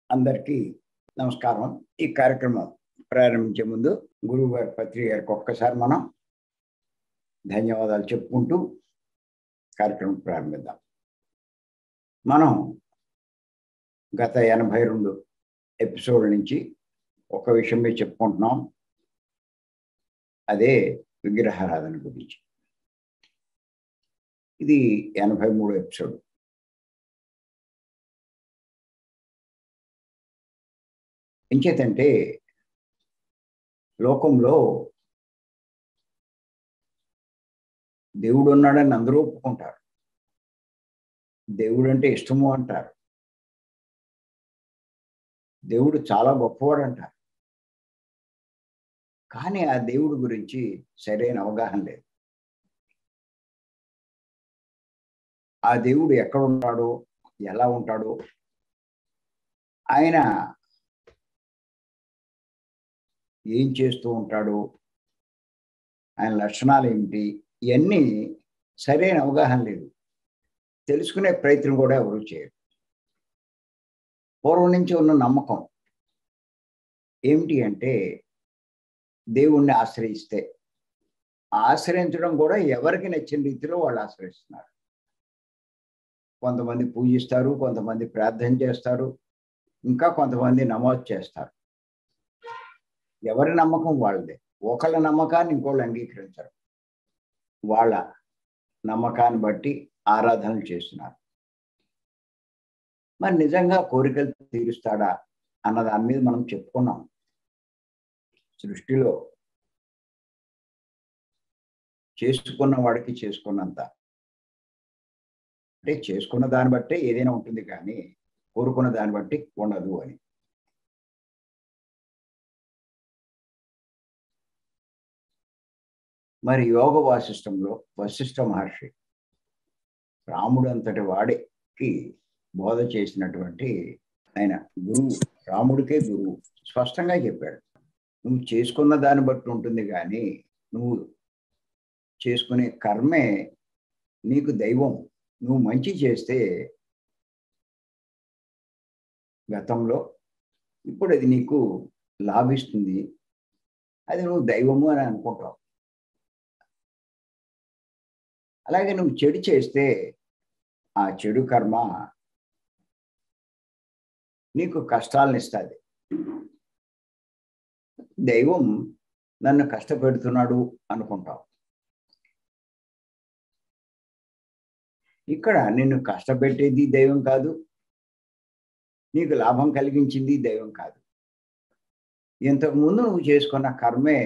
అందరికీ నమస్కారం. ఈ కార్యక్రమం ప్రారంభించే ముందు గురువు గారి పత్రిక గారికి ఒక్కసారి మనం ధన్యవాదాలు చెప్పుకుంటూ కార్యక్రమం ప్రారంభిద్దాం. మనం గత 82 ఎపిసోడ్ల నుంచి ఒక విషయం మీద చెప్పుకుంటున్నాం. అదే విగ్రహారాధన గురించి. ఇది 83 ఎపిసోడ్. ఎంచేతంటే లోకంలో దేవుడు ఉన్నాడని అందరూ ఒప్పుకుంటారు. దేవుడు అంటే ఇష్టము అంటారు. దేవుడు చాలా గొప్పవాడు అంటారు. కానీ ఆ దేవుడి గురించి సరైన అవగాహన లేదు. ఆ దేవుడు ఎక్కడ ఉంటాడో, ఎలా ఉంటాడో, ఆయన ఏం చేస్తూ ఉంటాడు, ఆయన లక్షణాలు ఏమిటి, ఇవన్నీ సరైన అవగాహన లేదు. తెలుసుకునే ప్రయత్నం కూడా ఎవరు చేయరు. పూర్వం నుంచి ఉన్న నమ్మకం ఏమిటి అంటే దేవుణ్ణి ఆశ్రయిస్తే, ఆశ్రయించడం కూడా ఎవరికి నచ్చిన రీతిలో వాళ్ళు ఆశ్రయిస్తున్నారు. కొంతమంది పూజిస్తారు, కొంతమంది ప్రార్థన చేస్తారు, ఇంకా కొంతమంది నమాజ్ చేస్తారు. ఎవరి నమ్మకం వాళ్ళదే. ఒకళ్ళ నమ్మకాన్ని ఇంకోళ్ళు అంగీకరించరు. వాళ్ళ నమ్మకాన్ని బట్టి ఆరాధనలు చేస్తున్నారు. మరి నిజంగా కోరికలు తీరుస్తాడా అన్న దాని మీద మనం చెప్పుకున్నాం. సృష్టిలో చేసుకున్న వాడికి చేసుకున్నంత, అంటే చేసుకున్న దాన్ని బట్టే ఏదైనా ఉంటుంది, కానీ కోరుకున్న దాన్ని బట్టి ఉండదు అని. మరి యోగ వాసిష్టంలో వశిష్ఠ మహర్షి రాముడు అంతటి వాడికి బోధ చేసినటువంటి ఆయన గురువు, రాముడికే గురువు, స్పష్టంగా చెప్పాడు. నువ్వు చేసుకున్న దాన్ని బట్టి ఉంటుంది, కానీ నువ్వు చేసుకునే కర్మే నీకు దైవం. నువ్వు మంచి చేస్తే గతంలో, ఇప్పుడు అది నీకు లాభిస్తుంది. అది నువ్వు దైవము అని అనుకుంటావు. అలాగే నువ్వు చెడు చేస్తే ఆ చెడు కర్మ నీకు కష్టాలను ఇస్తుంది. దైవం నన్ను కష్టపెడుతున్నాడు అనుకుంటావు. ఇక్కడ నిన్ను కష్టపెట్టేది దైవం కాదు, నీకు లాభం కలిగించింది దైవం కాదు. ఇంతకుముందు నువ్వు చేసుకున్న కర్మే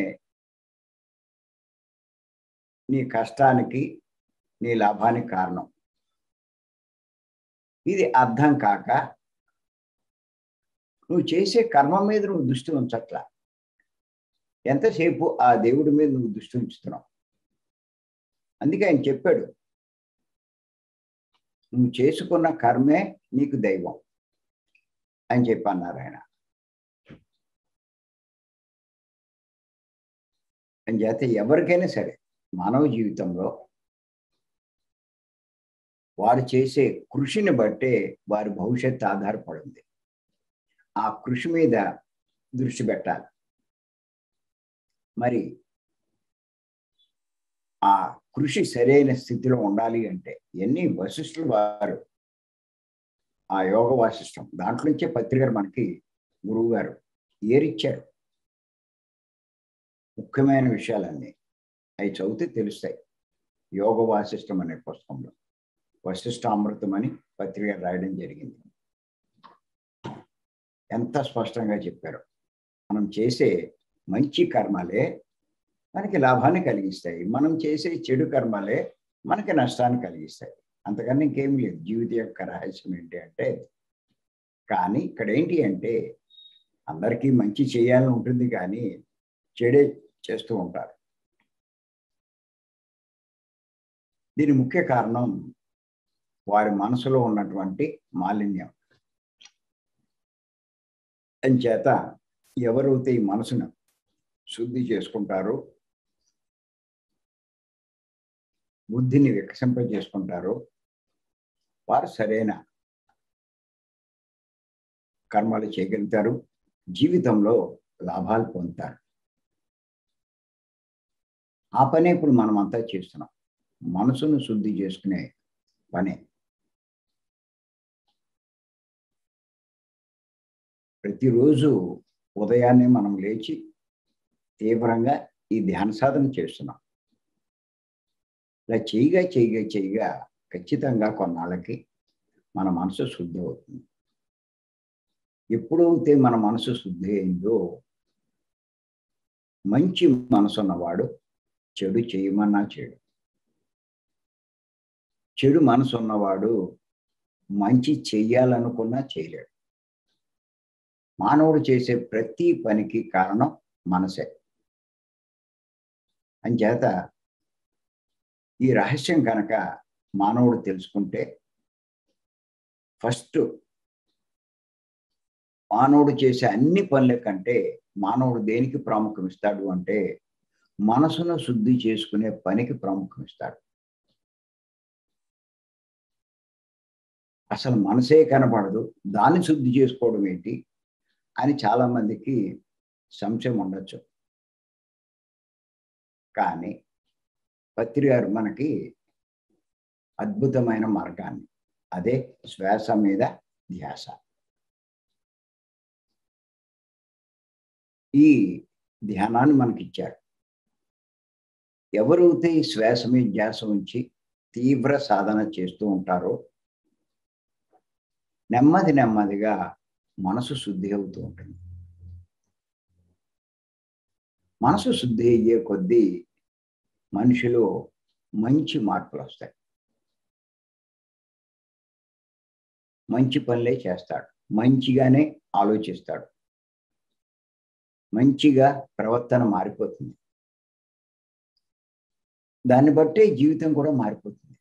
నీ కష్టానికి, నీ లాభానికి కారణం. ఇది అర్థం కాక నువ్వు చేసే కర్మ మీద నువ్వు దృష్టి ఉంచట్లా. ఎంతసేపు ఆ దేవుడి మీద నువ్వు దృష్టి ఉంచుతున్నావు. అందుకే ఆయన చెప్పాడు, నువ్వు చేసుకున్న కర్మే నీకు దైవం అని చెప్పి అన్నారు ఆయన. అని చేత ఎవరికైనా సరే మానవ జీవితంలో వారు చేసే కృషిని బట్టే వారి భవిష్యత్తు ఆధారపడింది. ఆ కృషి మీద దృష్టి పెట్టాలి. మరి ఆ కృషి సరైన స్థితిలో ఉండాలి అంటే ఎన్ని వశిష్ఠులు వారు, ఆ యోగ వాసిష్టం దాంట్లో నుంచే పత్రికలు మనకి గురువు గారు ఏరిచ్చారు. ముఖ్యమైన విషయాలన్నీ అవి చదివితే తెలుస్తాయి. యోగ వాసిష్టం అనే పుస్తకంలో వశిష్ఠామృతం అని పత్రిక రాయడం జరిగింది. ఎంత స్పష్టంగా చెప్పారు. మనం చేసే మంచి కర్మలే మనకి లాభాన్ని కలిగిస్తాయి, మనం చేసే చెడు కర్మలే మనకి నష్టాన్ని కలిగిస్తాయి. అంతకన్నా ఇంకేం లేదు. జీవితం యొక్క రహస్యం ఏంటి అంటే, కానీ ఇక్కడ ఏంటి అంటే అందరికీ మంచి చేయాలని ఉంటుంది, కానీ చెడే చేస్తూ ఉంటారు. దీని ముఖ్య కారణం వారి మనసులో ఉన్నటువంటి మాలిన్యం. అంచేత ఎవరైతే ఈ మనసును శుద్ధి చేసుకుంటారో, బుద్ధిని వికసింపజేసుకుంటారో, వారు సరైన కర్మలు చేయగలుగుతారు, జీవితంలో లాభాలు పొందుతారు. ఆ పనే ఇప్పుడు మనం అంతా చేస్తున్నాం. మనసును శుద్ధి చేసుకునే పనే. ప్రతిరోజు ఉదయాన్నే మనం లేచి తీవ్రంగా ఈ ధ్యాన సాధన చేస్తున్నాం. ఇలా చేయగా ఖచ్చితంగా కొన్నాళ్ళకి మన మనసు శుద్ధి అవుతుంది. ఎప్పుడైతే మన మనసు శుద్ధి అయిందో, మంచి మనసు ఉన్నవాడు చెడు చేయమన్నా చేయడు. చెడు మనసు ఉన్నవాడు మంచి చెయ్యాలనుకున్నా చేయలేడు. మానవుడు చేసే ప్రతి పనికి కారణం మనసే. అంచేత ఈ రహస్యం కనుక మానవుడు తెలుసుకుంటే, ఫస్ట్ మానవుడు చేసే అన్ని పనుల కంటే మానవుడు దేనికి ప్రాముఖ్యం ఇస్తాడు అంటే, మనసును శుద్ధి చేసుకునే పనికి ప్రాముఖ్యం ఇస్తాడు. అసలు మనసే కనపడదు, దాన్ని శుద్ధి చేసుకోవడం ఏంటి అని చాలా మందికి సంశయం ఉండొచ్చు. కానీ పత్రి గారు మనకి అద్భుతమైన మార్గాన్ని, అదే శ్వాస మీద ధ్యాస. ఈ ధ్యానాన్ని మనకిచ్చారు. ఎవరైతే ఈ శ్వాస మీద ధ్యాస ఉంచి తీవ్ర సాధన చేస్తూ ఉంటారో, నెమ్మదిగా మనసు శుద్ధి అవుతూ ఉంటుంది. మనసు శుద్ధి అయ్యే కొద్దీ మనిషిలో మంచి మార్పులు వస్తాయి. మంచి పనులే చేస్తాడు, మంచిగానే ఆలోచిస్తాడు, మంచిగా ప్రవర్తన మారిపోతుంది. దాన్ని బట్టే జీవితం కూడా మారిపోతుంది.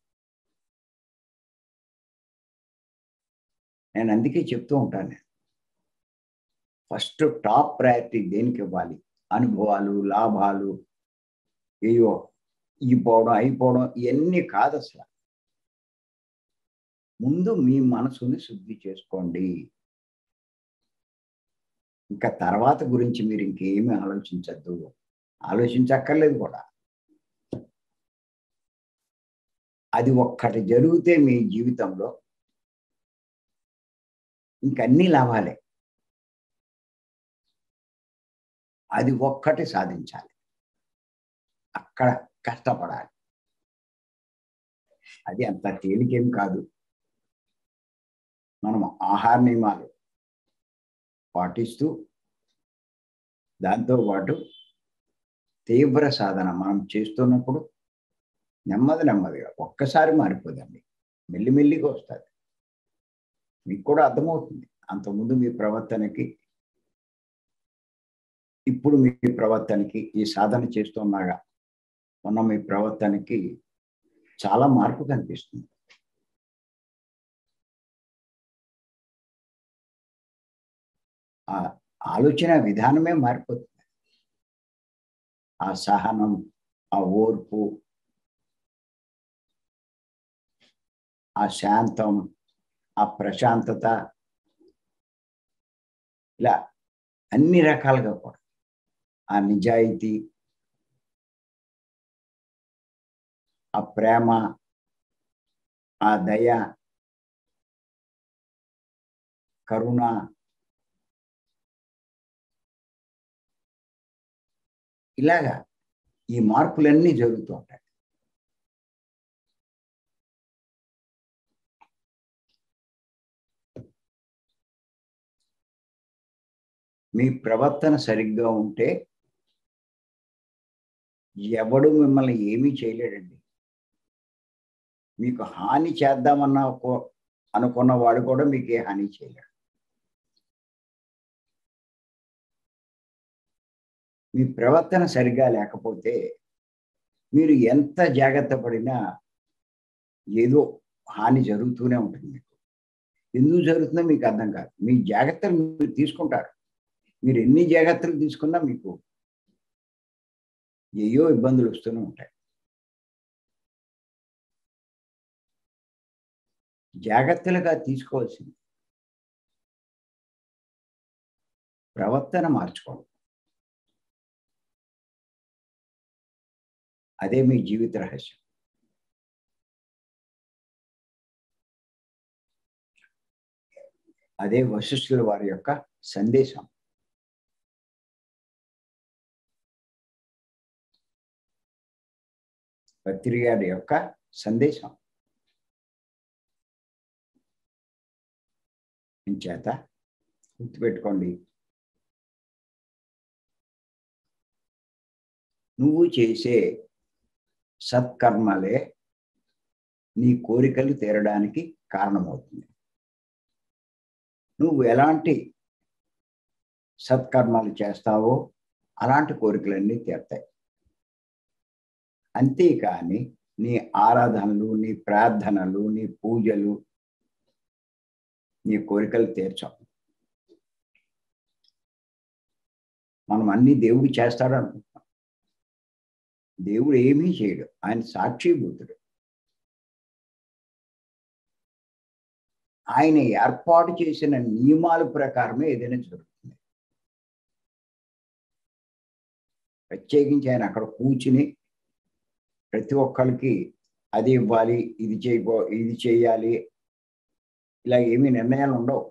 నేను అందుకే చెప్తూ ఉంటాను, ఫస్ట్ టాప్ ప్రయారిటీ దేనికి ఇవ్వాలి? అనుభవాలు, లాభాలు, ఏయో అయిపోవడం ఇవన్నీ కాదు అసలు. ముందు మీ మనసుని శుద్ధి చేసుకోండి. ఇంకా తర్వాత గురించి మీరు ఇంకేమీ ఆలోచించద్దు, ఆలోచించక్కర్లేదు కూడా. అది ఒక్కటి జరిగితే మీ జీవితంలో ఇంకన్నీ లాభాలే. అది ఒక్కటి సాధించాలి, అక్కడ కష్టపడాలి. అది అంత తేలికేం కాదు. మనం ఆహార నియమాలు పాటిస్తూ, దాంతోపాటు తీవ్ర సాధన మనం చేస్తున్నప్పుడు నెమ్మదిగా ఒక్కసారి మారిపోదండి, మెల్లిమెల్లిగా వస్తుంది. మీకు కూడా అర్థమవుతుంది. అంతకుముందు మీ ప్రవర్తనకి, ఇప్పుడు మీ ప్రవర్తనకి, ఈ సాధన చేస్తున్నాగా ఉన్న మీ ప్రవర్తనకి చాలా మార్పు కనిపిస్తుంది. ఆ ఆలోచన విధానమే మారిపోతుంది. ఆ సహనం, ఆ ఓర్పు, ఆ శాంతం, ఆ ప్రశాంతత, ఇలా అన్ని రకాలుగా కూడా ఆ నిజాయితీ, ఆ ప్రేమ, ఆ దయ, కరుణ, ఇలాగా ఈ మార్పులన్నీ జరుగుతూ ఉంటాయి. మీ ప్రవర్తన సరిగ్గా ఉంటే ఎవడు మిమ్మల్ని ఏమీ చేయలేడండి. మీకు హాని చేద్దామన్న అనుకున్న వాడు కూడా మీకు ఏ హాని చేయలేడు. మీ ప్రవర్తన సరిగ్గా లేకపోతే మీరు ఎంత జాగ్రత్త పడినా ఏదో హాని జరుగుతూనే ఉంటుంది మీకు. ఎందుకు జరుగుతుందో మీకు అర్థం కాదు. మీ జాగ్రత్తలు మీరు తీసుకుంటారు. మీరు ఎన్ని జాగ్రత్తలు తీసుకున్నా మీకు ఏయో ఇబ్బందులు వస్తూనే ఉంటాయి. జాగ్రత్తలుగా తీసుకోవాల్సింది ప్రవర్తన మార్చుకోండి. అదే మీ జీవిత రహస్యం. అదే వశిష్ఠుల వారి యొక్క సందేశం. పత్రి గారి యొక్క సందేశం. ఇంచేత గుర్తుపెట్టుకోండి, నువ్వు చేసే సత్కర్మలే నీ కోరికలు తీరడానికి కారణమవుతుంది. నువ్వు ఎలాంటి సత్కర్మలు చేస్తావో అలాంటి కోరికలన్నీ తీరుతాయి. అంతేకాని నీ ఆరాధనలు, నీ ప్రార్థనలు, నీ పూజలు నీ కోరికలు తీర్చవు. మనం అన్ని దేవుడు చేస్తాడు అనుకుంటాం. దేవుడు ఏమీ చేయడు, ఆయన సాక్షిభూతుడు. ఆయన ఏర్పాటు చేసిన నియమాల ప్రకారమే ఏదైనా జరుగుతుంది. ప్రత్యేకించి ఆయన అక్కడ కూర్చుని ప్రతి ఒక్కరికి అది ఇవ్వాలి, ఇది ఇది చేయాలి, ఇలా ఏమీ నిర్ణయాలు ఉండవు.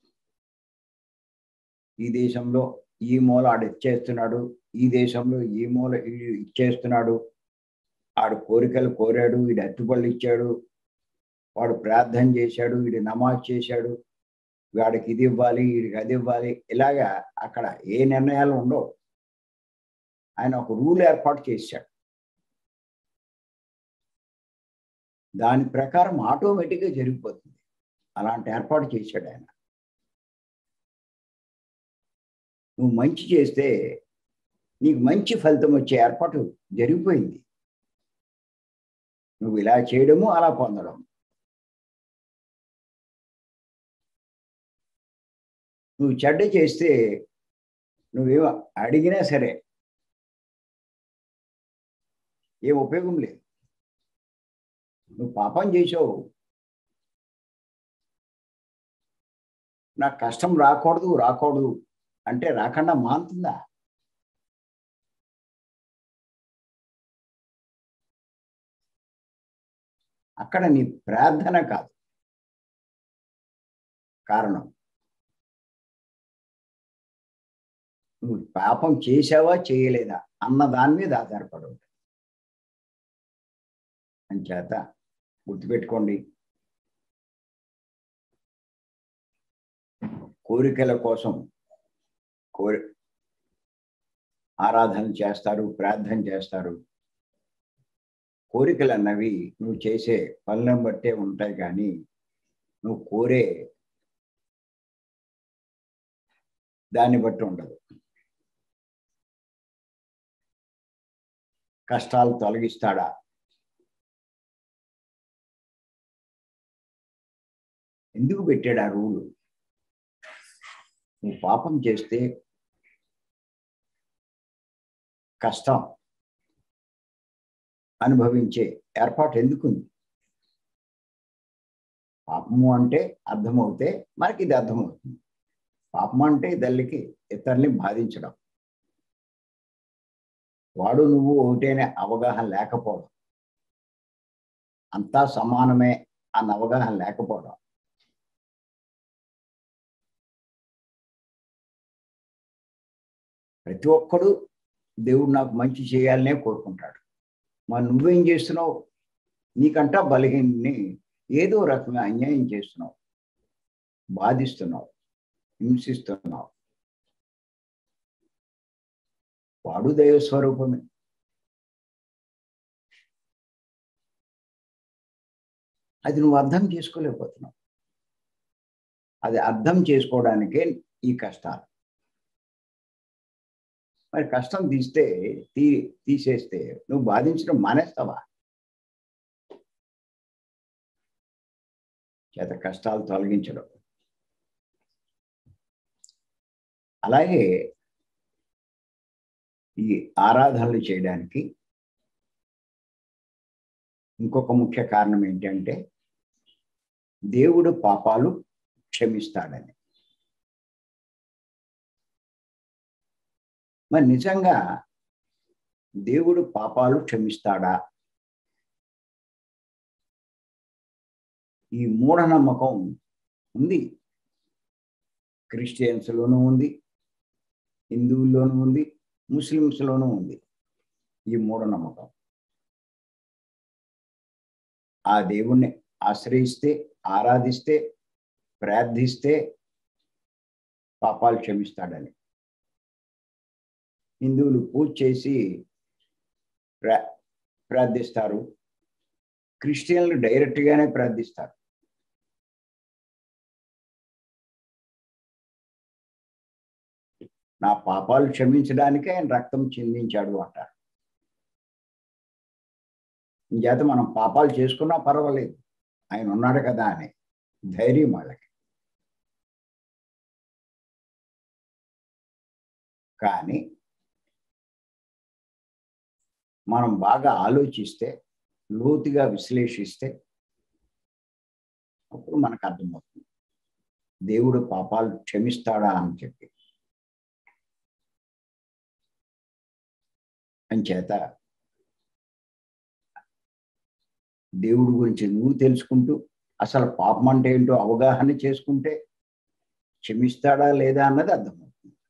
ఈ దేశంలో ఈ మూల ఆడు ఇచ్చేస్తున్నాడు, ఈ దేశంలో ఈ మూల ఇచ్చేస్తున్నాడు, ఆడు కోరికలు కోరాడు, వీడు అట్టుపళ్ళు ఇచ్చాడు, వాడు ప్రార్థన చేశాడు, వీడు నమాజ్ చేశాడు, వాడికి ఇది ఇవ్వాలి, వీడికి అది ఇవ్వాలి, ఇలాగా అక్కడ ఏ నిర్ణయాలు ఉండవు. ఆయన ఒక రూల్ ఏర్పాటు చేశాడు. దాని ప్రకారం ఆటోమేటిక్గా జరిగిపోతుంది. అలాంటి ఏర్పాటు చేశాడు ఆయన. నువ్వు మంచి చేస్తే నీకు మంచి ఫలితం వచ్చే ఏర్పాటు జరిగిపోయింది. నువ్వు ఇలా చేయడము, అలా పొందడం. నువ్వు చెడ్డ చేస్తే నువ్వేమో అడిగినా సరే ఏం ఉపయోగం లేదు. నువ్వు పాపం చేసావు, నాకు కష్టం రాకూడదు అంటే రాకుండా మానుతుందా? అక్కడ నీ ప్రార్థన కాదు కారణం. నువ్వు పాపం చేసావా చేయలేదా అన్న దాని మీద ఆధారపడి ఉంటుంది. అంచేత గుర్తుపెట్టుకోండి, కోరికల కోసం ఆరాధన చేస్తారు, ప్రార్థన చేస్తారు. కోరికలు అన్నవి నువ్వు చేసే పనులను బట్టే ఉంటాయి, కానీ నువ్వు కోరే దాన్ని బట్టి ఉండదు. కష్టాలు తొలగిస్తాడా? ఎందుకు పెట్టాడు ఆ రూలు? నువ్వు పాపం చేస్తే కష్టం అనుభవించే ఏర్పాటు ఎందుకుంది? పాపము అంటే అర్థమవుతే మనకి ఇది అర్థమవుతుంది. పాపం అంటే ఇతరుల్ని బాధించడం. వాడు నువ్వు ఒకటేనే అవగాహన లేకపోవడం, అంతా సమానమే అన్న అవగాహన లేకపోవడం. ప్రతి ఒక్కడు దేవుడు నాకు మంచి చేయాలనే కోరుకుంటాడు. మరి నువ్వేం చేస్తున్నావు? నీకంటా బలహీనని ఏదో రకంగా అన్యాయం చేస్తున్నావు, బాధిస్తున్నావు, హింసిస్తున్నావు. వాడు దైవ స్వరూపమే. అది నువ్వు అర్థం చేసుకోలేకపోతున్నావు. అది అర్థం చేసుకోవడానికే ఈ కష్టాలు. మరి కష్టం తీసేస్తే నువ్వు బాధించడం మానేస్తావా? చేత కష్టాలు తొలగించడం. అలాగే ఈ ఆరాధనలు చేయడానికి ఇంకొక ముఖ్య కారణం ఏంటంటే దేవుడు పాపాలు క్షమిస్తాడని. మరి నిజంగా దేవుడు పాపాలు క్షమిస్తాడా? ఈ మూఢనమ్మకం ఉంది. క్రిస్టియన్స్లోనూ ఉంది, హిందువుల్లోనూ ఉంది, ముస్లిమ్స్లోనూ ఉంది ఈ మూఢనమ్మకం. ఆ దేవుణ్ణి ఆశ్రయిస్తే, ఆరాధిస్తే, ప్రార్థిస్తే పాపాలు క్షమిస్తాడని. హిందువులు పూజ చేసి ప్రార్థిస్తారు, క్రిస్టియన్లు డైరెక్ట్గానే ప్రార్థిస్తారు. నా పాపాలు క్షమించడానికే ఆయన రక్తం చిందించాడు అంటారు. ఇంచేత మనం పాపాలు చేసుకున్నా పర్వాలేదు, ఆయన ఉన్నాడు కదా అని ధైర్యం వాళ్ళకి. కానీ మనం బాగా ఆలోచిస్తే, లోతుగా విశ్లేషిస్తే అప్పుడు మనకు అర్థమవుతుంది దేవుడు పాపాలు క్షమిస్తాడా అని చెప్పి. అంచేత దేవుడి గురించి నువ్వు తెలుసుకుంటూ అసలు పాపం అంటే ఏంటో అవగాహన చేసుకుంటే క్షమిస్తాడా లేదా అన్నది అర్థమవుతుంది.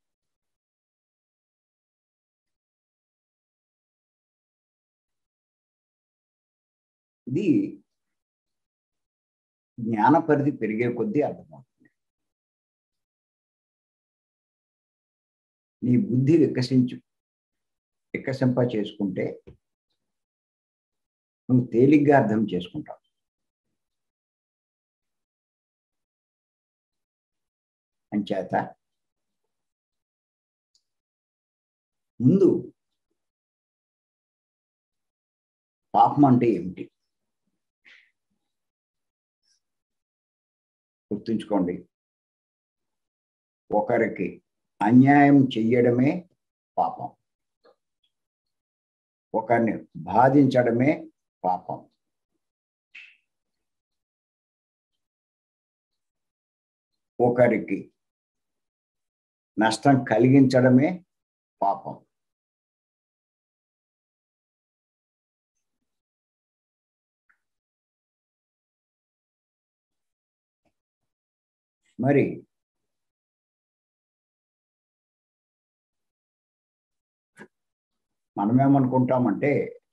ఇది జ్ఞాన పరిధి పెరిగే కొద్దీ అర్థమవుతుంది. నీ బుద్ధి వికసింప చేసుకుంటే నువ్వు తేలిగ్గా అర్థం చేసుకుంటావు. అంచేత ముందు పాపం అంటే ఏమిటి గుర్తుంచుకోండి. ఒకరికి అన్యాయం చెయ్యడమే పాపం, ఒకరిని బాధించడమే పాపం, ఒకరికి నష్టం కలిగించడమే పాపం. మరి మనమేమనుకుంటామంటే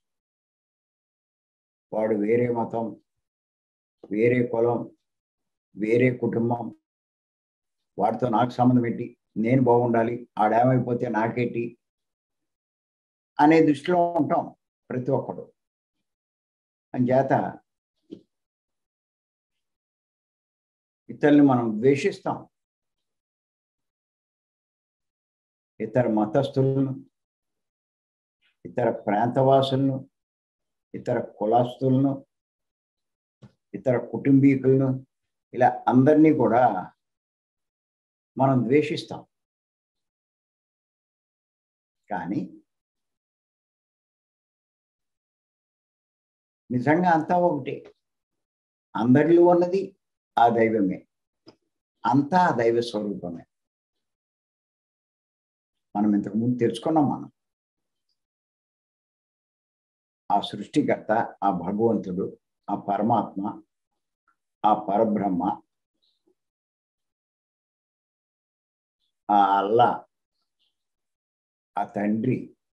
వాడు వేరే మతం, వేరే కులం, వేరే కుటుంబం, వాడితో నాకు సంబంధం ఏంటి, నేను బాగుండాలి, ఆడేమైపోతే నాకేంటి అనే దృష్టిలో ఉంటాం ప్రతి ఒక్కడు. అంచేత ఇతరుల్ని మనం ద్వేషిస్తాం. ఇతర మతస్థులను, ఇతర ప్రాంతవాసులను, ఇతర కులస్తులను, ఇతర కుటుంబీకులను, ఇలా అందరినీ కూడా మనం ద్వేషిస్తాం. కానీ నిజంగా అంతా ఒకటే. అందరిలో ఉన్నది ఆ దైవమే, అంతా ఆ దైవ స్వరూపమే. మనం ఇంతకుముందు తెలుసుకున్నాం. మనం ఆ సృష్టికర్త, ఆ భగవంతుడు, ఆ పరమాత్మ, ఆ పరబ్రహ్మ, ఆ అల్లా, ఆ తండ్రి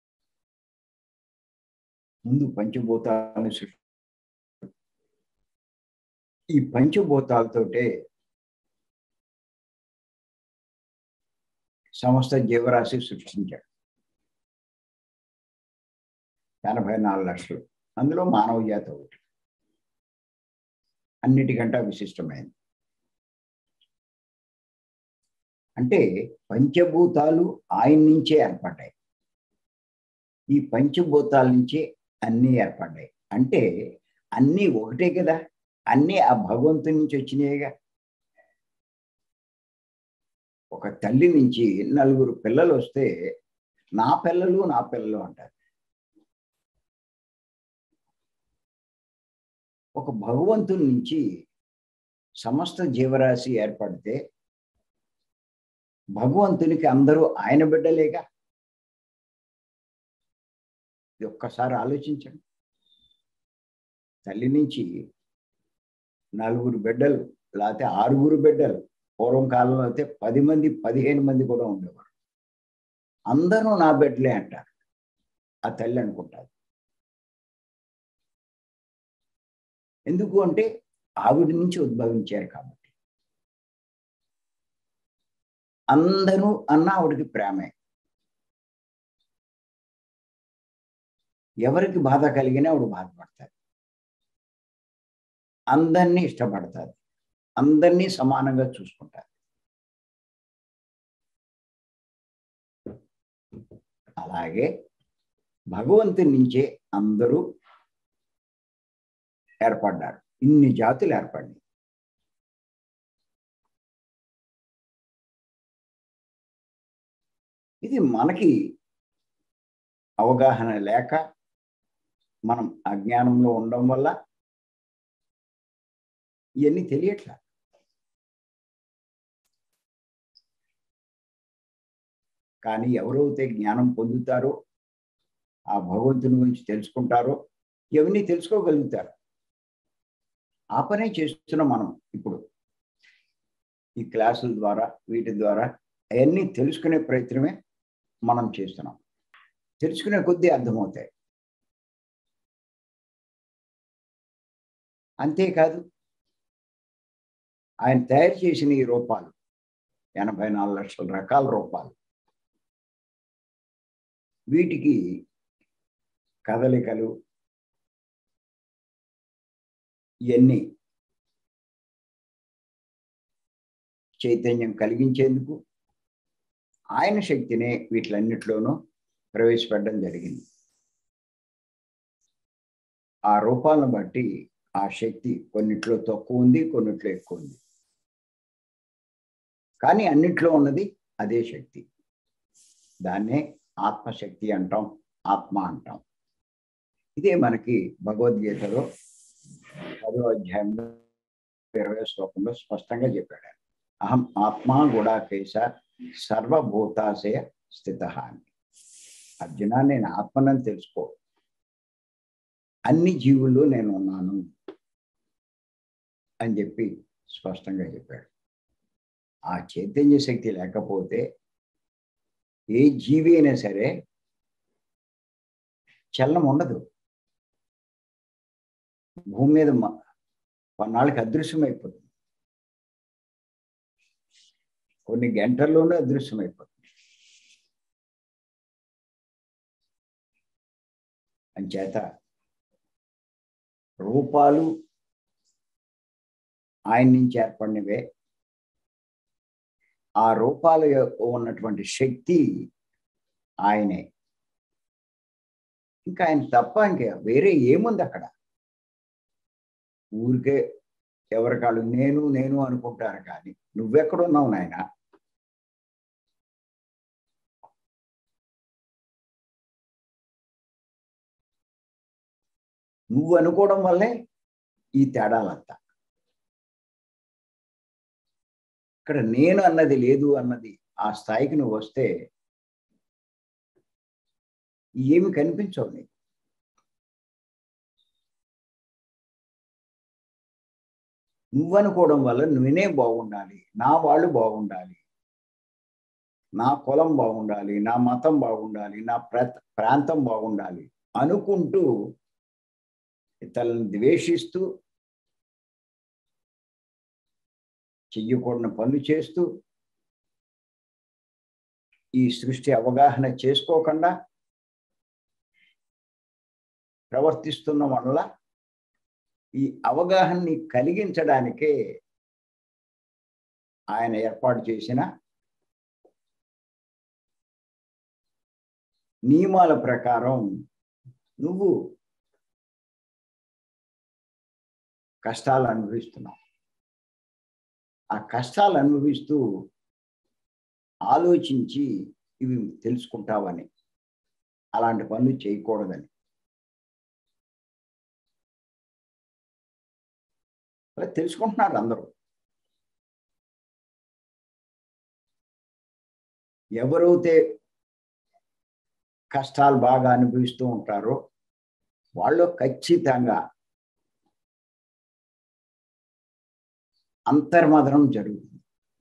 ముందు పంచభూతాలను సృష్టి, ఈ పంచభూతాలతోటే సమస్త జీవరాశి సృష్టించాడు. 84 లక్షలు, అందులో మానవ జాతి ఒకటి, అన్నిటికంటే విశిష్టమైనది. అంటే పంచభూతాలు ఆయన నుంచే ఏర్పడ్డాయి. ఈ పంచభూతాల నుంచే అన్నీ ఏర్పడ్డాయి. అంటే అన్నీ ఒకటే కదా, అన్నీ ఆ భగవంతుని నుంచి వచ్చినాయిగా. ఒక తల్లి నుంచి 4 పిల్లలు వస్తే నా పిల్లలు నా పిల్లలు అంటారు. ఒక భగవంతుని నుంచి సమస్త జీవరాశి ఏర్పడితే భగవంతునికి అందరూ ఆయన బిడ్డలేగా. ఒక్కసారి ఆలోచించండి. తల్లి నుంచి 4 బిడ్డలు లేకపోతే 6 బిడ్డలు, పూర్వం కాలంలో అయితే 10 మంది 15 మంది కూడా ఉండేవారు. అందరూ నా బిడ్డలే అంటారు. ఆ తల్లి అనుకుంటారు. ఎందుకు అంటే ఆవిడ నుంచి ఉద్భవించారు కాబట్టి. అందరూ అన్న ఆవిడకి ప్రేమే. ఎవరికి బాధ కలిగినా ఆవిడ బాధపడతారు. అందరినీ ఇష్టపడతారు. అందరినీ సమానంగా చూసుకుంటారు. అలాగే భగవంతుని నుంచే అందరూ ఏర్పడ్డారు. ఇన్ని జాతులు ఏర్పడ్డాయి. ఇది మనకి అవగాహన లేక, మనం అజ్ఞానంలో ఉండడం వల్ల ఇవన్నీ తెలియట్లా. కానీ ఎవరైతే జ్ఞానం పొందుతారో, ఆ భగవంతుని గురించి తెలుసుకుంటారో, ఇవన్నీ తెలుసుకోగలుగుతారు. ఆ పనే చేస్తున్నాం మనం ఇప్పుడు. ఈ క్లాసుల ద్వారా, వీటి ద్వారా అవన్నీ తెలుసుకునే ప్రయత్నమే మనం చేస్తున్నాం. తెలుసుకునే కొద్దీ అర్థమవుతాయి. అంతేకాదు, ఆయన తయారు చేసిన ఈ రూపాలు 84 లక్షల రకాల రూపాలు, వీటికి కదలికలు ఇవన్నీ చైతన్యం కలిగించేందుకు ఆయన శక్తినే వీటిలన్నిటిలోనూ ప్రవేశపెట్టడం జరిగింది. ఆ రూపాలను బట్టి ఆ శక్తి కొన్నిట్లో తక్కువ ఉంది, కొన్నిట్లో ఎక్కువ ఉంది. కానీ అన్నిట్లో ఉన్నది అదే శక్తి. దాన్నే ఆత్మశక్తి అంటాం, ఆత్మ అంటాం. ఇదే మనకి భగవద్గీతలో 10వ అధ్యాయంలో 20వ శ్లోకంలో స్పష్టంగా చెప్పాడు. అహం ఆత్మా గుడాకేశ సర్వభూతాశయ స్థిత అని. అర్జున, నేను ఆత్మనని తెలుసుకో, అన్ని జీవుల్లో నేను ఉన్నాను అని చెప్పి స్పష్టంగా చెప్పాడు. ఆ చైతన్య శక్తి లేకపోతే ఏ జీవి అయినా సరే చలనం ఉండదు. భూమి మీద కొన్నాళ్ళకి అదృశ్యమైపోతుంది, కొన్ని గంటల్లోనే అదృశ్యమైపోతుంది. అంచేత రూపాలు ఆయన నుంచి ఏర్పడినవే. ఆ రూపాలు ఉన్నటువంటి శక్తి ఆయనే. ఇంకా ఆయన తప్ప ఇంకా వేరే ఏముంది అక్కడ? ఊరికే ఎవరికాళ్ళు నేను నేను అనుకుంటారు. కానీ నువ్వెక్కడున్నావు నాయన? నువ్వు అనుకోవడం వల్లే ఈ తేడాలంతా. ఇక్కడ నేను అన్నది లేదు అన్నది ఆ స్థాయికి నువ్వు వస్తే ఏమి కనిపించవు నీకు. నువ్వు అనుకోవడం వల్ల నేనే బాగుండాలి, నా వాళ్ళు బాగుండాలి, నా కులం బాగుండాలి, నా మతం బాగుండాలి, నా ప్రాంతం బాగుండాలి అనుకుంటూ ఇతరులను ద్వేషిస్తూ చెయ్యకూడని పనులు చేస్తూ ఈ సృష్టి అవగాహన చేసుకోకుండా ప్రవర్తిస్తున్న వల్ల ఈ అవగాహనని కలిగించడానికే ఆయన ఏర్పాటు చేసిన నియమాల ప్రకారం నువ్వు కష్టాలు అనుభవిస్తున్నావు. ఆ కష్టాలు అనుభవిస్తూ ఆలోచించి ఇవి తెలుసుకుంటావని, అలాంటి పనులు చేయకూడదని. అలా తెలుసుకుంటున్నారు అందరూ. ఎవరైతే కష్టాలు బాగా అనుభవిస్తూ ఉంటారో వాళ్ళు ఖచ్చితంగా అంతర్మదనం జరుగుతుంది.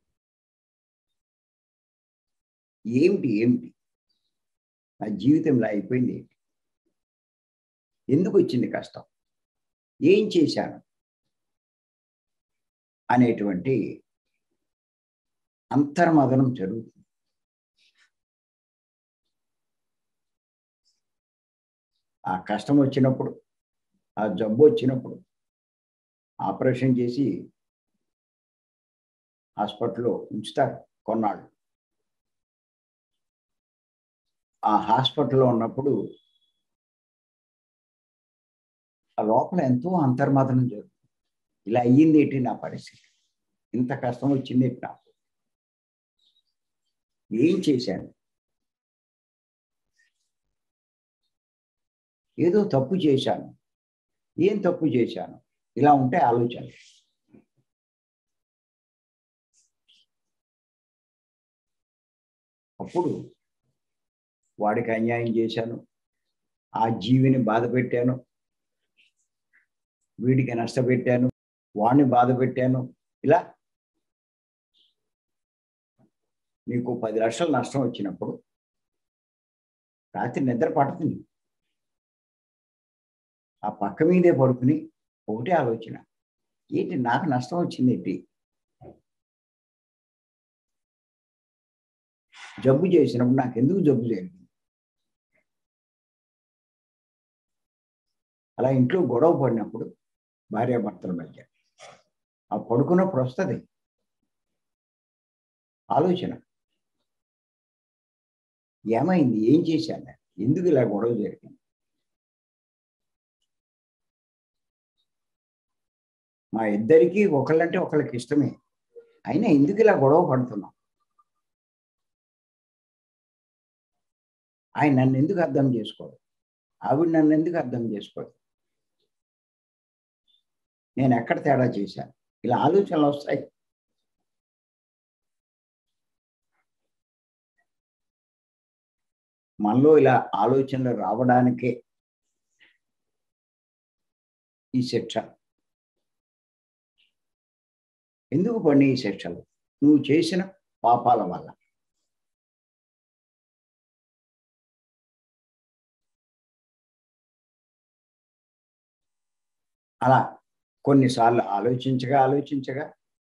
ఏమిటి నా జీవితంలో అయిపోయింది, ఎందుకు వచ్చింది కష్టం, ఏం చేశాను అనేటువంటి అంతర్మదనం జరుగుతుంది. ఆ కష్టం వచ్చినప్పుడు, ఆ జబ్బు వచ్చినప్పుడు ఆపరేషన్ చేసి హాస్పిటల్లో ఉంచుతారు కొన్నాళ్ళు. ఆ హాస్పిటల్లో ఉన్నప్పుడు ఆ లోపల ఎంతో అంతర్మదనం జరుగుతుంది. ఇలా అయ్యింది ఏంటి నా పరిస్థితి, ఇంత కష్టం వచ్చింది ఏంటి నాకు, ఏం చేశాను, ఏదో తప్పు చేశాను, ఏం తప్పు చేశాను, ఇలా ఉంటే ఆలోచన. అప్పుడు వాడికి అన్యాయం చేశాను, ఆ జీవిని బాధ పెట్టాను, వీడికి నష్టపెట్టాను, వాడిని బాధ పెట్టాను. ఇలా నీకు 10 లక్షలు నష్టం వచ్చినప్పుడు రాత్రి నిద్ర పడుతుంది. ఆ పక్క మీదే పడుకుని ఒకటే ఆలోచన, ఏంటి నాకు నష్టం వచ్చింది ఏంటి, జబ్బు చేసినప్పుడు నాకు ఎందుకు జబ్బు జరిగింది, అలా ఇంట్లో గొడవ పడినప్పుడు భార్యాభర్తల మధ్య ఆ పడుకున్నప్పుడు వస్తుంది ఆలోచన, ఏమైంది, ఏం చేశాను, ఎందుకు ఇలా గొడవ జరిగింది. మా ఇద్దరికి ఒకళ్ళంటే ఒకళ్ళకి ఇష్టమే, అయినా ఎందుకు ఇలా గొడవ పడుతున్నాం, ఆయన నన్ను ఎందుకు అర్థం చేసుకోడు, ఆవిడ నన్ను ఎందుకు అర్థం చేసుకోడు, నేను ఎక్కడ తేడా చేశాను, ఇలా ఆలోచనలు వస్తాయి. మనలో ఇలా ఆలోచనలు రావడానికే ఈ శిక్ష. ఎందుకు పడిన ఈ శిక్షలు, నువ్వు చేసిన పాపాల వల్ల. అలా కొన్నిసార్లు ఆలోచించగా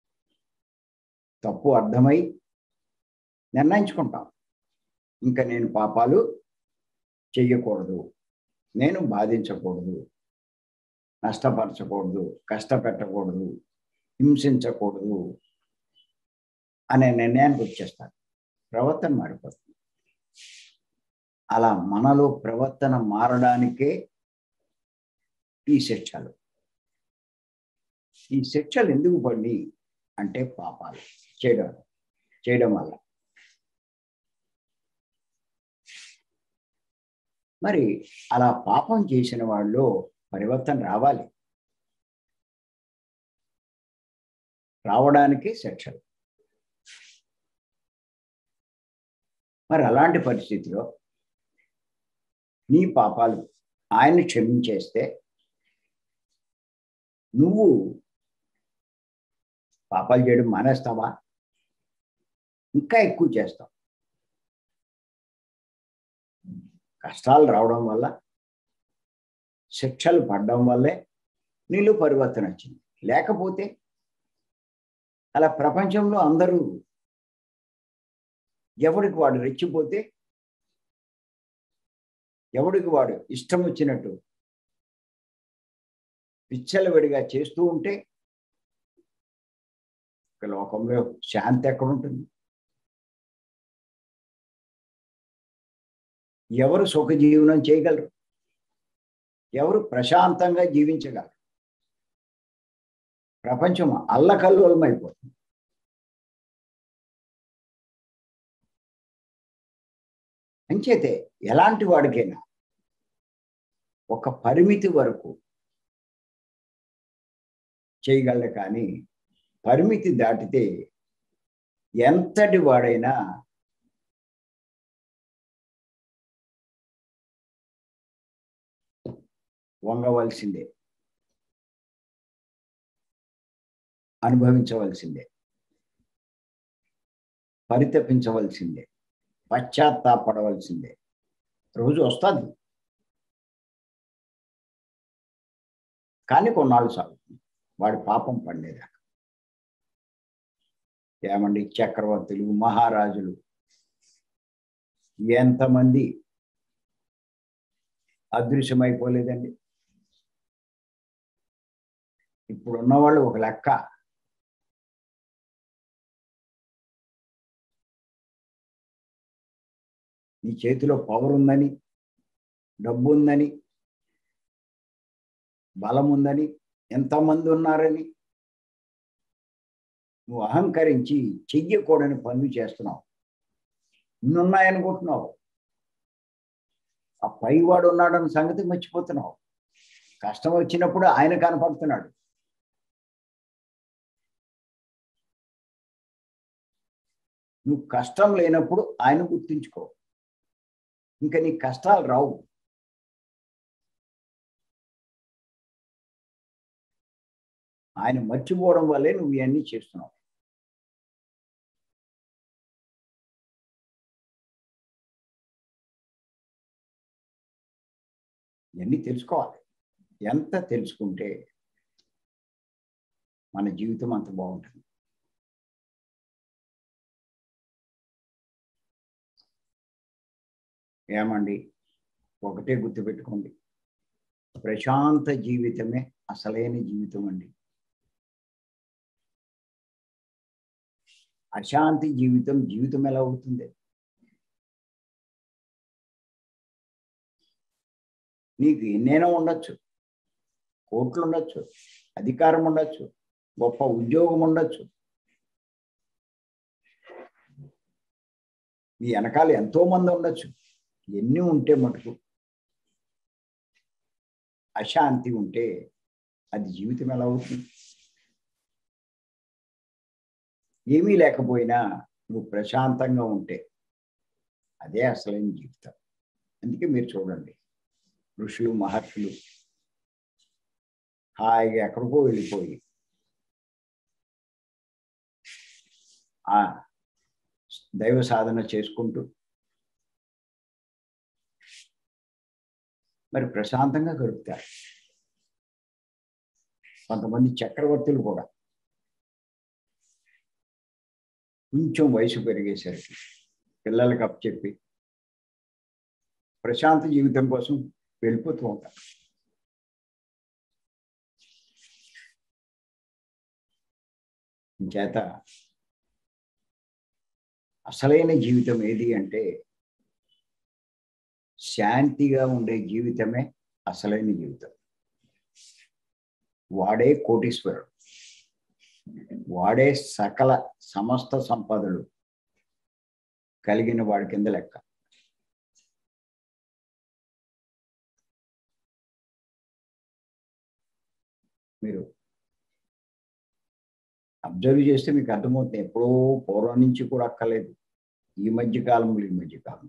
తప్పు అర్థమై నిర్ణయించుకుంటాం, ఇంకా నేను పాపాలు చెయ్యకూడదు, నేను బాధించకూడదు, నష్టపరచకూడదు, కష్టపెట్టకూడదు, హింసించకూడదు అనే నిర్ణయానికి వచ్చేస్తారు. ప్రవర్తన మారిపోతుంది. అలా మనలో ప్రవర్తన మారడానికే ఈ శిక్షలు. ఈ శిక్షలు ఎందుకు పడి అంటే పాపాలు చేయడం వల్ల. మరి అలా పాపం చేసిన వాళ్ళు పరివర్తన రావడానికి శిక్షలు. మరి అలాంటి పరిస్థితిలో నీ పాపాలు ఆయన్ని క్షమించేస్తే నువ్వు పాపాలు చేయడం మానేస్తావా, ఇంకా ఎక్కువ చేస్తావు. కష్టాలు రావడం వల్ల, శిక్షలు పడడం వల్లే నీలో పరివర్తన వచ్చింది. లేకపోతే అలా ప్రపంచంలో అందరూ ఎవడికి వాడు రెచ్చిపోతే, ఎవడికి వాడు ఇష్టం వచ్చినట్టు విచ్చలవిడిగా చేస్తూ ఉంటే లోకంలో శాంతి ఎక్కడ ఉంటుంది? ఎవరు సుఖ జీవనం చేయగలరు? ఎవరు ప్రశాంతంగా జీవించగలరు? ప్రపంచం అల్లకల్లోలమైపోతుంది. అంచేతే ఎలాంటి వాడికైనా ఒక పరిమితి వరకు చేయగలరు, కానీ పరిమితి దాటితే ఎంతటి వాడైనా వంగవలసిందే, అనుభవించవలసిందే, పరితపించవలసిందే, పశ్చాత్తాపడవలసిందే. రోజు వస్తుంది, కానీ కొన్నాళ్ళు సాగుతుంది వాడి పాపం పండేదాకా. ఏమండి, చక్రవర్తులు, మహారాజులు ఎంతమంది అదృశ్యమైపోలేదండి. ఇప్పుడు ఉన్నవాళ్ళు ఒక లెక్క. నీ చేతిలో పవర్ ఉందని, డబ్బు ఉందని, బలం ఉందని, ఎంతమంది ఉన్నారని నువ్వు అహంకరించి చెయ్యకూడని పనులు చేస్తున్నావు. ఇన్నున్నాయనుకుంటున్నావు. ఆ పైవాడు ఉన్నాడన్న సంగతి మర్చిపోతున్నావు. కష్టం వచ్చినప్పుడు ఆయన కనపడుతున్నాడు. నువ్వు కష్టం లేనప్పుడు ఆయన గుర్తించుకో, ఇంకా నీ కష్టాలు రావు. ఆయన మర్చిపోవడం వల్లే నువ్వు ఇవన్నీ చేస్తున్నావు. ఇవన్నీ తెలుసుకోవాలి. ఎంత తెలుసుకుంటే మన జీవితం అంత బాగుంటుంది. ఏమండి, ఒకటే గుర్తుపెట్టుకోండి, ప్రశాంత జీవితమే అసలైన జీవితం అండి. అశాంతి జీవితం జీవితం ఎలా అవుతుంది? నీకు ఎన్నైనా ఉండొచ్చు, కోట్లు ఉండొచ్చు, అధికారం ఉండొచ్చు, గొప్ప ఉద్యోగం ఉండొచ్చు, మీ వెనకాల ఎంతో మంది ఉండొచ్చు. ఎన్ని ఉంటే మటుకు అశాంతి ఉంటే అది జీవితం ఎలా అవుతుంది? ఏమీ లేకపోయినా నువ్వు ప్రశాంతంగా ఉంటే అదే అసలైన జీవితం. అందుకే మీరు చూడండి, ఋషులు, మహర్షులు హాయిగా ఎక్కడికో వెళ్ళిపోయి ఆ దైవ సాధన చేసుకుంటూ మరి ప్రశాంతంగా గడుపుతారు. కొంతమంది చక్రవర్తులు కూడా కొంచెం వయసు పెరిగేసరికి పిల్లలకి అప్పచెప్పి ప్రశాంత జీవితం కోసం వెళ్ళిపోతూ ఉంటారు. చేత అసలైన జీవితం ఏది అంటే శాంతిగా ఉండే జీవితమే అసలైన జీవితం. వాడే కోటీశ్వరుడు, వాడే సకల సమస్త సంపదలు కలిగిన వాడి కింద లెక్క. మీరు అబ్జర్వ్ చేస్తే మీకు అర్థమవుతుంది. ఎప్పుడో పూర్వం నుంచి కూడా అక్కర్లేదు, ఈ మధ్యకాలం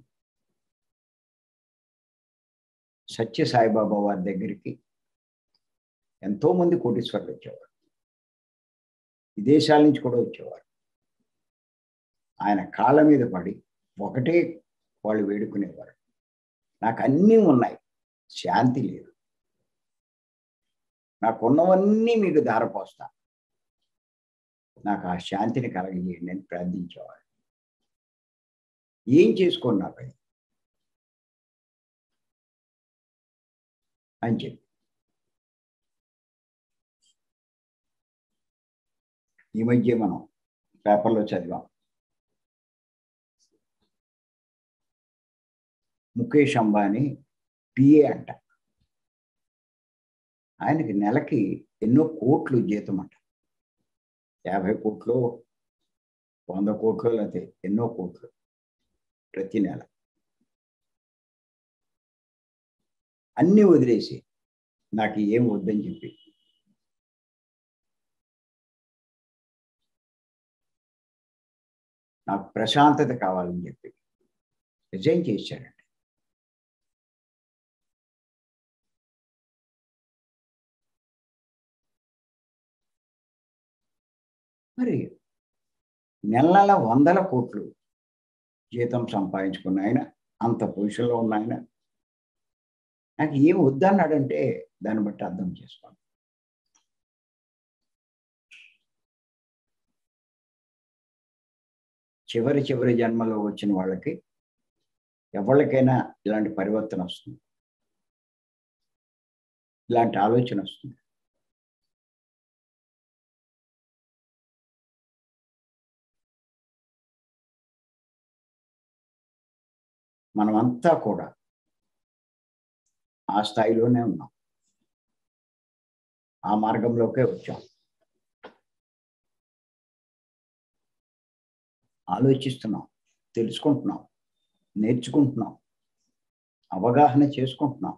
సత్య సాయిబాబా వారి దగ్గరికి ఎంతో మంది కోటీశ్వరులు వచ్చేవారు, విదేశాల నుంచి కూడా వచ్చేవారు. ఆయన కాళ్ళ మీద పడి ఒకటే వాళ్ళు వేడుకునేవారు, నాకు అన్నీ ఉన్నాయి, శాంతి లేదు, నాకున్నవన్నీ మీకు ధారపోస్తా, నాకు ఆ శాంతిని కలగజేయండి అని ప్రార్థించేవాడు. ఏం చేసుకోండి నాకు అని చెప్పి. ఈ మధ్య మనం పేపర్లో చదివాం, ముఖేష్ అంబానీ పిఏ అంట, ఆయనకి నెలకి ఎన్నో కోట్లు జీతం అంట. 50 కోట్లు, 100 కోట్లు, లేకపోతే ఎన్నో కోట్లు ప్రతి నెల. అన్నీ వదిలేసి నాకు ఏం వద్దని చెప్పి నాకు ప్రశాంతత కావాలని చెప్పి రిజైన్ చేశాడండి. మరి నెల వందల కోట్లు జీతం సంపాదించుకున్న ఆయన, అంత పొజిషన్లో ఉన్న ఆయన నాకు ఏం వద్దన్నాడంటే దాన్ని బట్టి అర్థం చేసుకోండి. చివరి జన్మలో వచ్చిన వాళ్ళకి ఎవరికైనా ఇలాంటి పరివర్తన వస్తుంది, ఇలాంటి ఆలోచన వస్తుంది. మనమంతా కూడా ఆ స్థాయిలోనే ఉన్నాం, ఆ మార్గంలోకే వచ్చాం. ఆలోచిస్తున్నాం, తెలుసుకుంటున్నాం, నేర్చుకుంటున్నాం, అవగాహన చేసుకుంటున్నాం.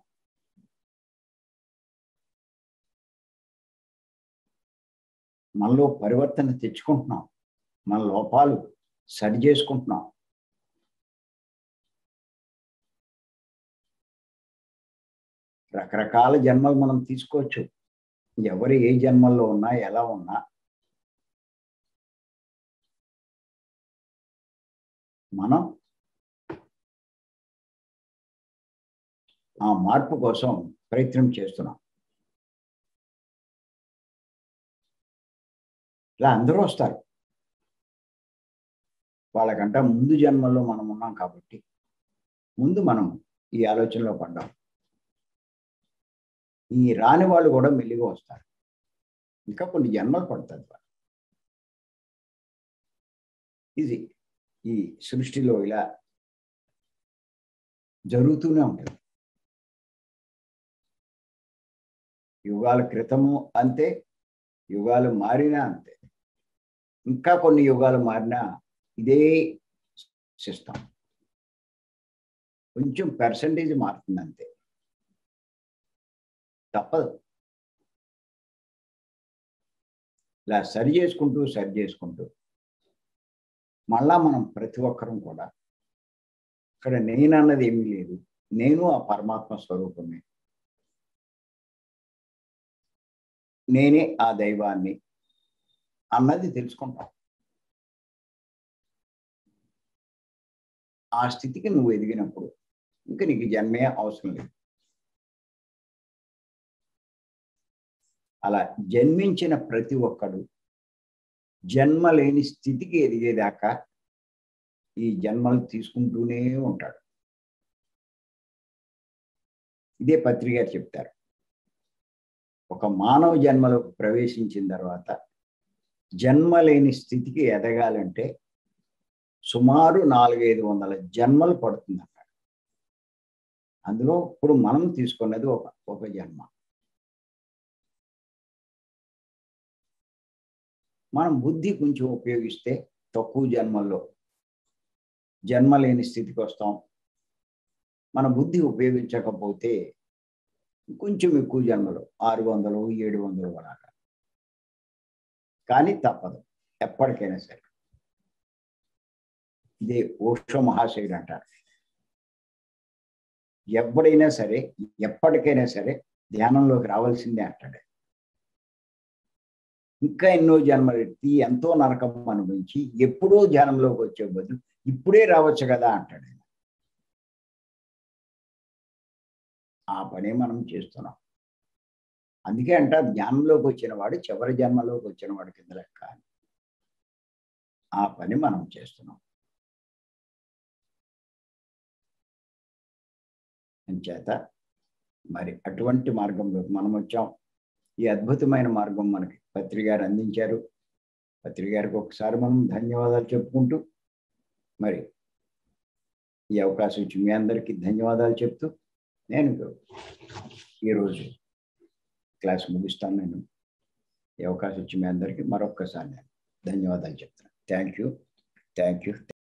మనలో పరివర్తన తెచ్చుకుంటున్నాం, మన లోపాలు సరి చేసుకుంటున్నాం. రకరకాల జన్మలు మనం తీసుకోవచ్చు. ఎవరు ఏ జన్మల్లో ఉన్నా, ఎలా ఉన్నా మనం ఆ మార్పు కోసం ప్రయత్నం చేస్తున్నాం. ఇలా అందరూ వస్తారు. వాళ్ళకంట ముందు జన్మల్లో మనం ఉన్నాం కాబట్టి ముందు మనం ఈ ఆలోచనలో పడ్డాం. ఈ రాని వాళ్ళు కూడా మెల్లిగా వస్తారు, ఇంకా కొన్ని జన్మలు పడుతుంది. ఇది ఈ సృష్టిలో ఇలా జరుగుతూనే ఉంటుంది. యుగాల క్రితము అంతే, యుగాలు మారినా అంతే, ఇంకా కొన్ని యుగాలు మారినా ఇదే సిస్టమ్, కొంచెం పర్సంటేజ్ మారుతుంది అంతే, తప్పదు. ఇలా సరి చేసుకుంటూ మళ్ళా మనం ప్రతి ఒక్కరం కూడా ఇక్కడ నేనన్నది ఏమీ లేదు, నేను ఆ పరమాత్మ స్వరూపమే, నేనే ఆ దైవాన్ని అన్నది తెలుసుకుంటాం. ఆ స్థితికి నువ్వు ఎదిగినప్పుడు ఇంకా నీకు జన్మే అవసరం లేదు. అలా జన్మించిన ప్రతి ఒక్కడు జన్మ లేని స్థితికి ఎదిగేదాకా ఈ జన్మలు తీసుకుంటూనే ఉంటాడు. ఇదే పత్రి గారు చెప్తారు. ఒక మానవ జన్మలో ప్రవేశించిన తర్వాత జన్మ లేని స్థితికి ఎదగాలంటే సుమారు 400-500 జన్మలు పడుతుంది అన్నాడు. అందులో ఇప్పుడు మనం తీసుకున్నది ఒక జన్మ. మనం బుద్ధి కొంచెం ఉపయోగిస్తే తక్కువ జన్మల్లో జన్మ లేని స్థితికి వస్తాం. మన బుద్ధి ఉపయోగించకపోతే కొంచెం ఎక్కువ జన్మలు 600-700 అలాగా. కానీ తప్పదు, ఎప్పటికైనా సరే. ఇదే ఓషో మహాశయుడు అంటారు, ఎవడైనా సరే ఎప్పటికైనా సరే ధ్యానంలోకి రావాల్సిందే అంటాడు. ఇంకా ఎన్నో జన్మలు ఎత్తి ఎంతో నరకం అనుభవించి ఎప్పుడో ధ్యానంలోకి వచ్చే బదులు ఇప్పుడే రావచ్చు కదా అంటాడు. ఆ పనే మనం చేస్తున్నాం. అందుకే అంట జ్ఞానంలోకి వచ్చిన వాడు చివరి జన్మలోకి వచ్చిన వాడి కింద లెక్క. ఆ పని మనం చేస్తున్నాం. అంచేత మరి అటువంటి మార్గంలోకి మనం వచ్చాం. ఈ అద్భుతమైన మార్గం మనకి పత్రి గారు అందించారు. పత్రి గారికి ఒకసారి మనం ధన్యవాదాలు చెప్పుకుంటూ మరి ఈ అవకాశం ఇచ్చి మీ అందరికీ ధన్యవాదాలు చెప్తూ నేను ఈరోజు క్లాస్ ముగిస్తాను. నేను ఈ అవకాశం ఇచ్చి మీ అందరికీ మరొక్కసారి నేను ధన్యవాదాలు చెప్తాను. Thank you.